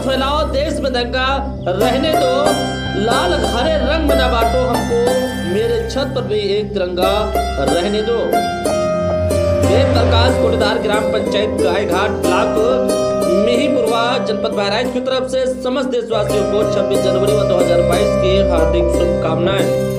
फैलाओ, देश में दंगा रहने दो, लाल हरे रंग में न बांटो हमको, मेरे छत पर भी एक तिरंगा रहने दो। देव प्रकाश कोटेदार, ग्राम पंचायत गायघाट, ब्लॉक मिहींपुरवा, जनपद बहराइच की तरफ से समस्त देशवासियों को 26 जनवरी 2022 की हार्दिक शुभकामनाएं।